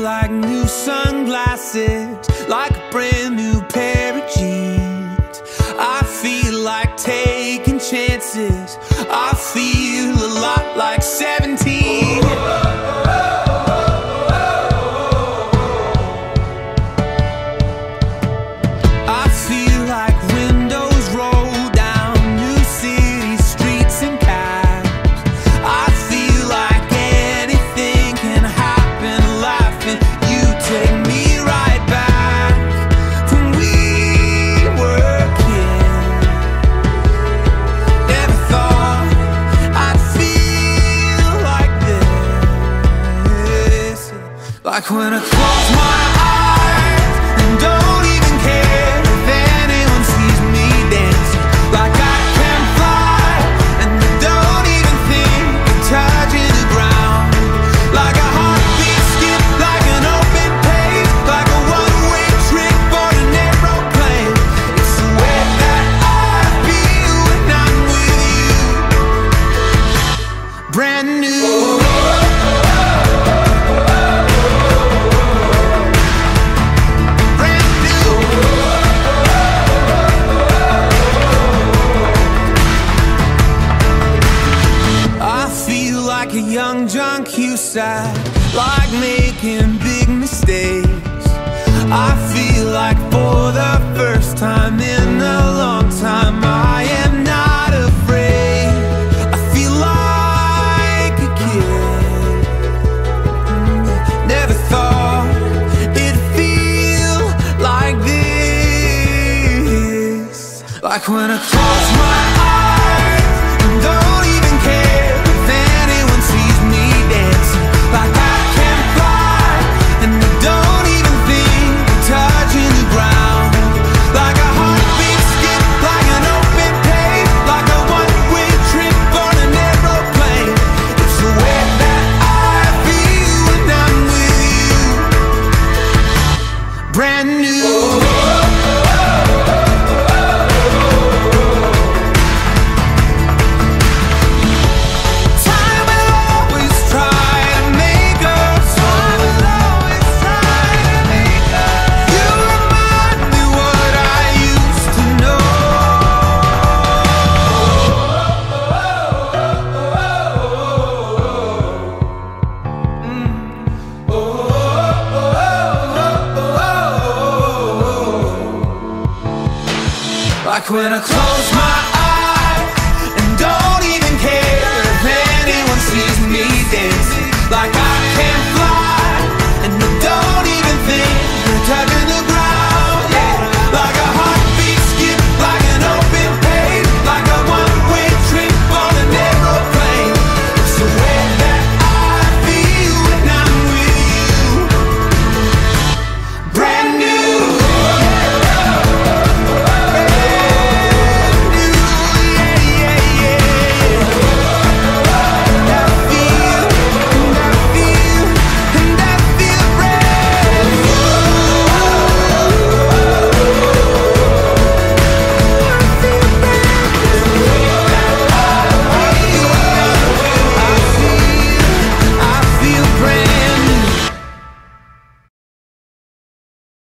like new sunglasses, like a brand new pair of jeans. I feel like taking chances. I feel a lot like 17. I feel like windows roll down new city streets and cabs. I feel like anything can happen, laughing. You take me right back when we were kids. Never thought I'd feel like this. Like when I close my eyes and don't even care if anyone sees me dancing. Like I can fly and I don't even think of touching the ground. Like a heartbeat skip, like an open page, like a one-way trip on an aeroplane. It's the way that I feel when I'm with you. Brand new. Like a young John Cusack, like making big mistakes. I feel like for the first time in a long time I am not afraid. I feel like a kid. Never thought it'd feel like this. Like when I close my eyes and don't even care if anyone sees me dancing. Like I can fly and I don't even think of touching the ground. Like a heartbeat skip, like an open page, like a one-way trip on an aeroplane. It's the way that I feel when I'm with you. Brand new. Like when I close my eyes and don't even care if anyone sees me dancing. Like I